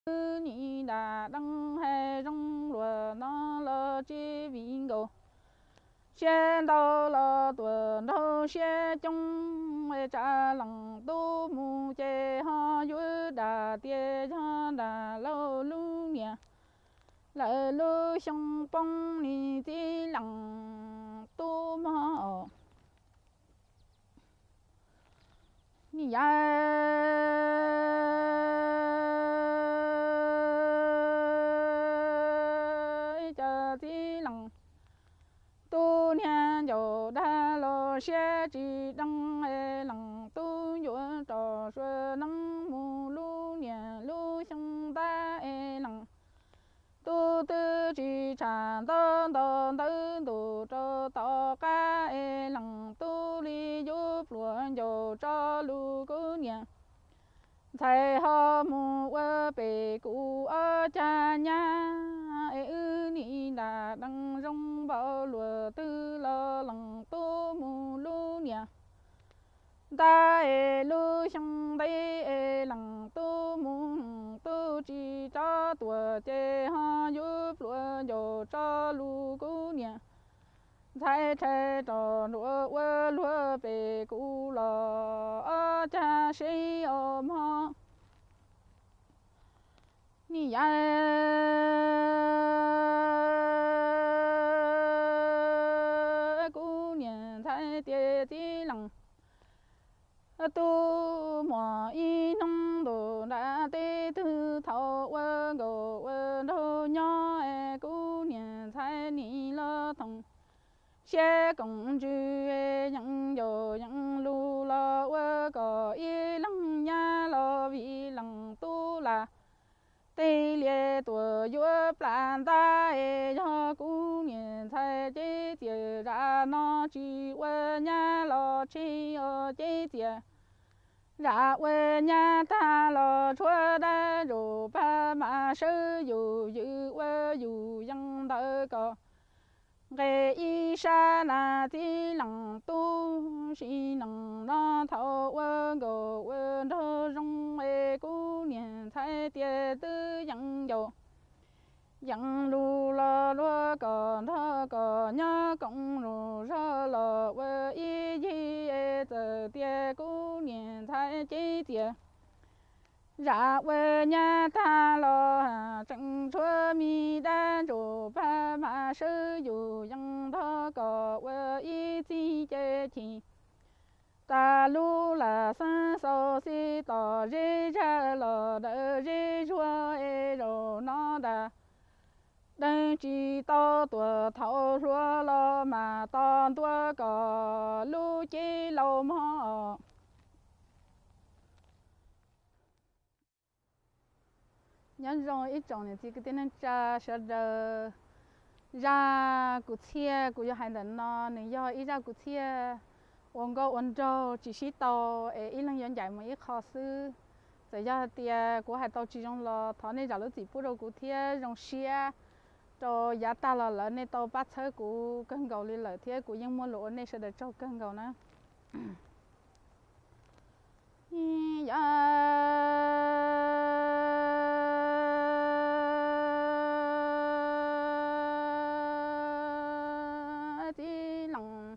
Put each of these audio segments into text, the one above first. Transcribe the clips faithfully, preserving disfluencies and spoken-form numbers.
你那当海中落那了这云狗，先到了多头先中为扎冷都木街哈有大爹上大老路年，老路相帮你的冷都毛。你呀，这的冷，多年就打了些几张哎冷都有着说能木路年路相大哎冷。都得去唱当当当都找到个哎冷都里有乱有找路个年，才好木我被古二家娘哎你那当中包罗得了冷都木路年。大哎路上的哎冷都木都只找多的哈有路有找路姑娘，才才找罗我罗被古了家谁哦嘛，你呀姑娘才爹的冷。都莫一弄都那得头头我个我头娘哎姑娘才你了疼，些公主哎人有人路了我个一冷呀了一冷都啦，对列多有半大哎呀姑娘才这点ra nó chỉ我nhà lo chỉ ở这点。ra quê nhà ta lo chúa đã rủ ba mà sư dù dự quê dù dân đỡ có ngày y sa là tí lăng tu si lăng nó thâu quê gồ quê thơ rong quê cú niên thái tiề tư dân dầu dân lù lo lo có thơ có nhớ công lù ra lo quê y y tờ tiề cú niên thái chế tiề ra quê nhà ta lo trăng chúa mi đa rủ ba mà sư dù dân thơ có quê y chi chế chi ta lu là san so si tỏ rê ra lo đỡ rê chúa ê rô nó đà đơn chỉ to tuổi thâu rùa lo mà to tuổi có lu chỉ lâu mò nhân rồi ít trồng này thì cái tên cha sẽ ra ra cụ chia cụ cho hai đứa nó nên do ít ra cụ chia ôn go ôn trâu chỉ xí tàu ít lần dân dạy mà ít khó sư rồi do tiền của hai tàu chỉ trong lo thọ này ra lúc chỉ bút đầu cụ chia trong xia cho giá ta là lợn này tàu bắt chơi của cân gầu lên lợi thế của những mua lúa này sẽ được cho cân gầu nữa. Dạ tí lòng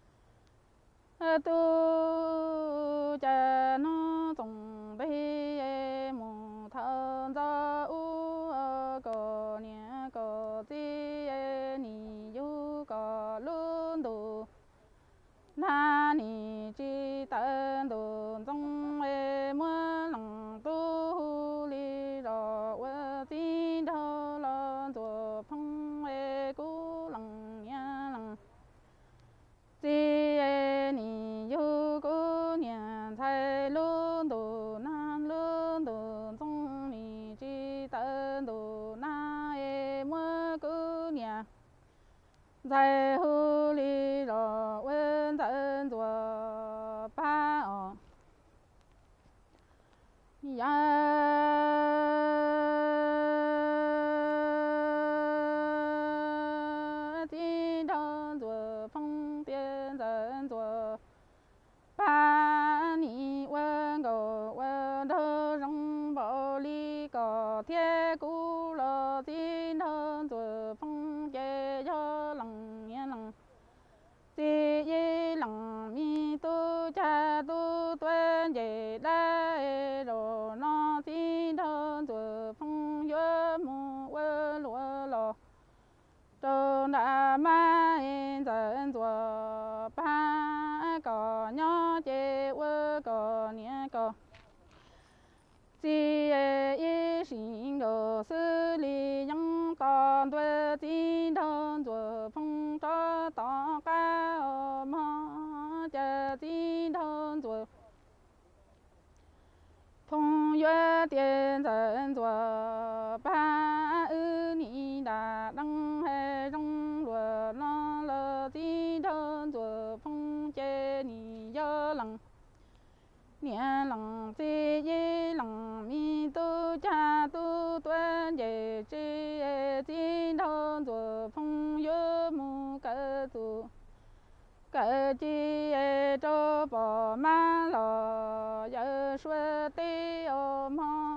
tu cha nó tổng bê mù thơ ra u có nhẹ có tí ni yu có luôn đồ na ni chi tân đồ trong e mưa lòng tu li rõ quê tí đâu lo đồ phong e cú lòng nha lòng tí ni yu cú nhà thay luôn đồ na luôn đồ trong ni chi tân đồ na e mưa cú nhà在湖里绕温等着把哦呀，经常做风边等着把你问个问头容包里个 thiên cú lô tin thân rồi phong chế cho lằng nghe lằng ti yi lằng mi tu cha tu tuân chế đại đồ nó tin thân rồi phong yết mu quê lúa lò trơn đã ma in dân rồi ba có nhỏ chế quê có nhẹ có chỉ yi sinh đồ sư lý yang toàn tuệ tin thân rồi phong cho tỏ ca ma cha tin thân rồi phong yết tiền dân rồi ba ư ni đà đăng hệ trong lúa nó lơ tin thân rồi phong chế ni yơ lăng niệm lăng ti yi lăng mi tu cha tu tuân chế chi tin thân rồi phong yết mu cái tu cái chi cho bỏ ma lò yết xuê ti ôm ho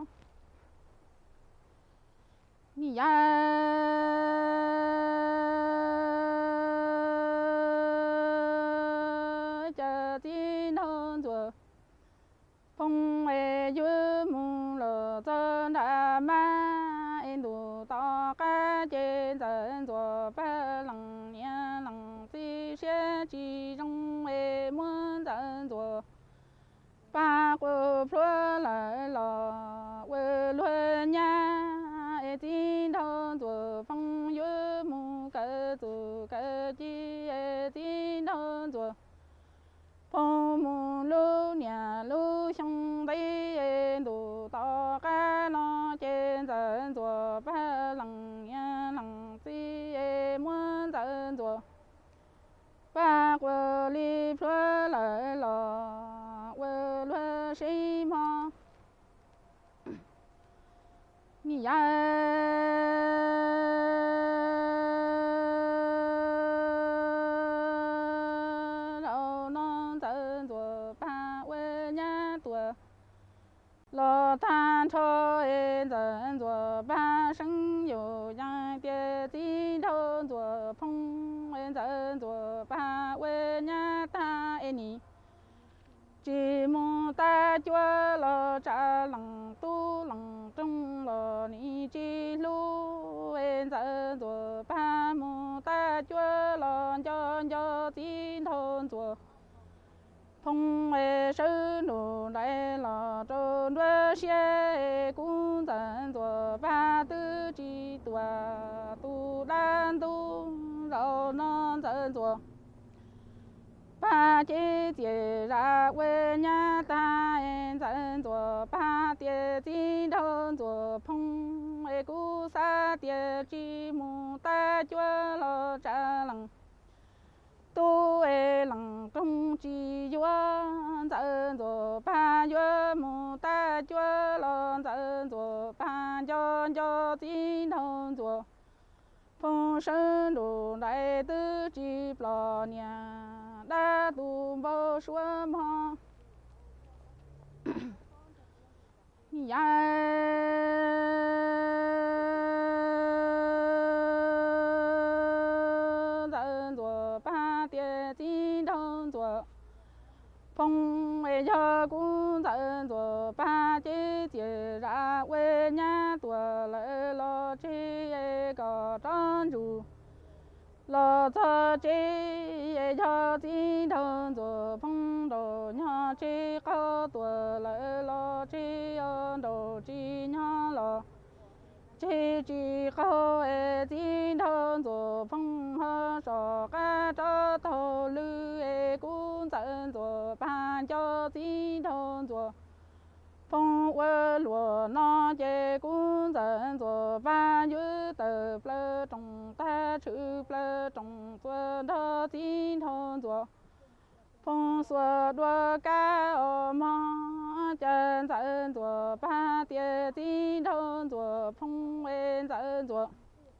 ni ya cha tin thân rồi phong ê yết mu lò chân đà ma in đủ to ca trên dân rồi ba lăng nhẹ lăng ti xe chi trong ê muốn dân rồi ba quê phơi lại lò quê luôn nha ê tin thân rồi phong yết mu cái từ cái chi ê tin thân rồi phong mu lu nhà lu trong đây đủ to cá nó trên dân rồi ba lăng nha lăng ti muốn dân rồi ba quê li phơi lại lò quê luôn xí mò ni ya lò than cho em dân rồi ba sinh yêu yang địa tin thân rồi phong em dân rồi ba quê nhà ta em ni chỉ mong ta chúa lò trả lăng tu lăng trong lò ni chỉ lu em dân rồi ba mong ta chúa lò cho cho tin thân rồi phong ê sư nụ đại lò trôn đuôi xe cũng dân rồi ba tư chi tòa tu đan tu rau non dân rồi ba chế chế ra quê nhà ta em dân rồi ba tiề tin thân rồi phong ê cú sa tiề chi mu ta chúa lo trả lăng tu ê lăng trong chi yuan dân rồi ba yuan mu ta chúa lo dân rồi ba cho cho tin thân rồi phong sơn đồ đại tư chi lò nhà đa tu bao xuân ho ya dân rồi ba tiề tin thân rồi phong ê cho cũng dân rồi ba chế chế ra quê nhà tuổi lễ lo chi có tròn ru lo cho chế cho tin thân rồi phong đồ nhỏ chế có tuổi lễ lo chi đồ chi nhỏ lo chế chỉ có ê tin thân rồi phong hơ sọ cá cho thầu lư ê cũng dân rồi ba cho tin thân rồi phong quê lúa nó chế cũng dân rồi ba như tờ plơ trong ta chữ plơ trong xuân thơ tin thân rồi phong xuân đua cá ở mò chân dân rồi ba tiề tin thân rồi phong quê dân rồi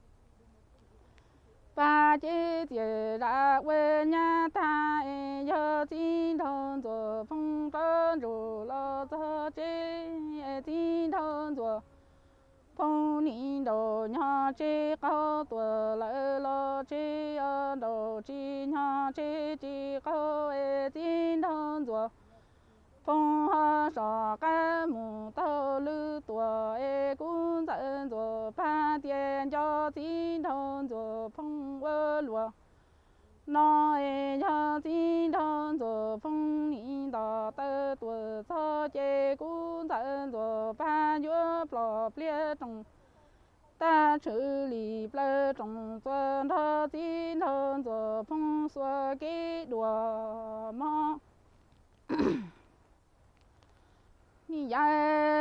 ba chế tiề ra quê nhà ta nhớ tin thân rồi phong trơn rồi lo cho chế tin thân rồi phong ni đồ nhà chế cao tuổi lỡ lo chế đồ chi nhà chế chi cao e tin thân rồi phong ha sa cái mù tao lư tuổi e cũng dẫn rồi ba tiền cho tin thân rồi phong vơ lúa nói cho tin thân rồi phong ni đỏ tơ tuổi cho chế cũng dẫn rồi ba chúa bỏ bia trong ta xử lý bờ trong tuần thọ tin thân rồi phong xóa cái đùa mò ni ya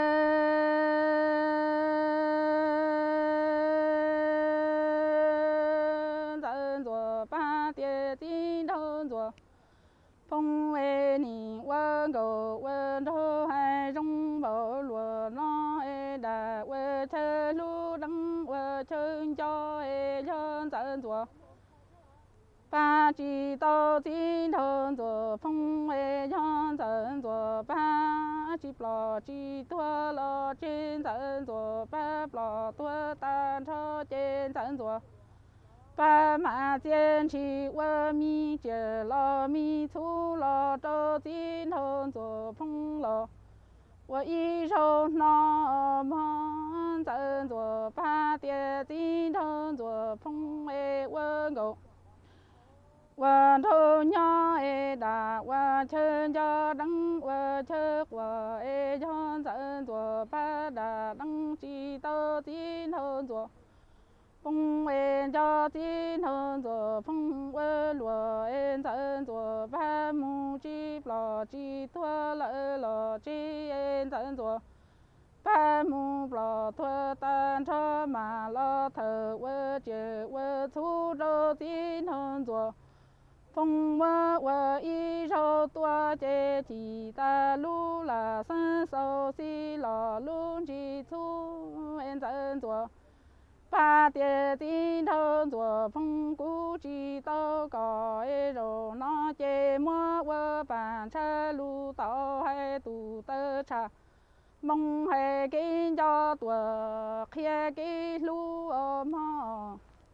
dẫn rồi ba tiền tin thân rồi phong e ni quan cầu quan thô hai trong bảo lúa nó e đã quê chơi lu đắng quê chơi cho e chân dẫn rồi ba chỉ tao tin thân rồi phong e chân dẫn rồi ba chỉ bỏ chỉ tua lo trên dẫn rồi ba bỏ tua tan cho trên dẫn rồi ba mà tiền chỉ qua mi chờ lo mi thu lo cho tin thân rồi phong lo我一手拿忙dẫn rồi ba tiền tin thân rồi phong e quân cầu quan thô nhỏ e đã quan chân cho đắng quan chớ quan e cho dẫn rồi ba đã đắng chỉ tao tin thân rồi phong e cho tin thân rồi phong quê lúa e dẫn rồi ba mu chi lò chi thua lỡ lò chi e dẫn rồi ba mu lò thua tan cho mà lo thờ quê chè quê thu đô tin thân rồi phong mơ quê y rô tua chè chỉ ta lu là sân sâu xì lò luôn chỉ thu e dẫn rồi ba tiền tin thân rồi phong cú chỉ tao có e rồi nó chê mua qua bàn cha lu tao hay tụ tơ cha mong hay kinh cho tuổi kia cái lu ôm ho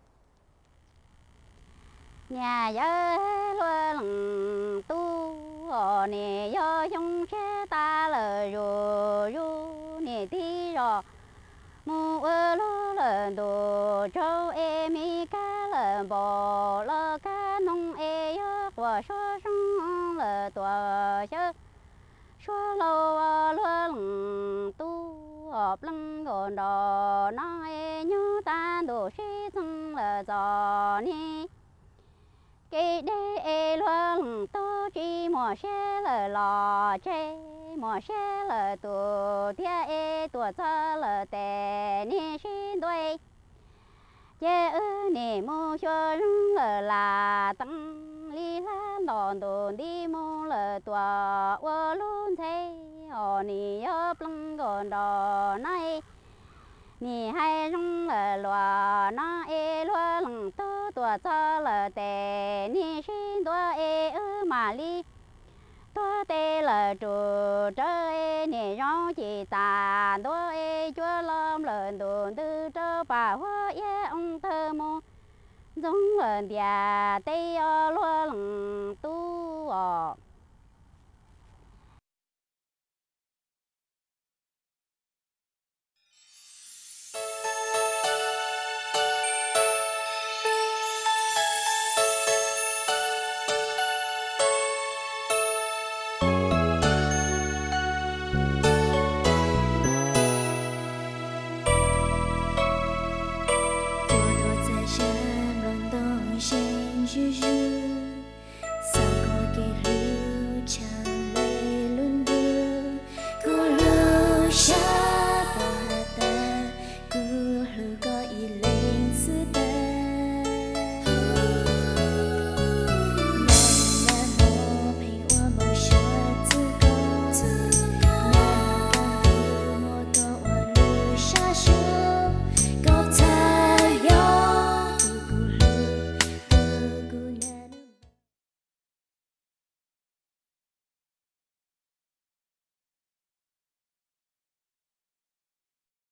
nhà giờ luôn tu ở nè do trong xe ta là rồi rồi nè tí rồi mu ơ lo lần đồ châu em mi cá lần bò lo cá nông e yo của số sông là tua chớ số lâu luôn tu họp lăng gòn đò nó e nhớ ta đồ sĩ thân là giò ni cái đê e luôn tu chỉ mùa xe là lò chê mùa xe là tụ tia e tụ cho là tè ni xin đôi chê ư nè mu cho rung là là tăng li la đòn đồn đi mu là tụ ua luôn thế ở nè ấp lăng gòn đò này nè hai rung là lòa nó e lua lăng tu tụ cho là tè ni xin đôi e ư mà li tôi tê là chủ trời nè rong chỉ ta tôi chúa lom lần đồn tư cho bà hoa ye ông thơ mô giống lần địa tây lo lằng tu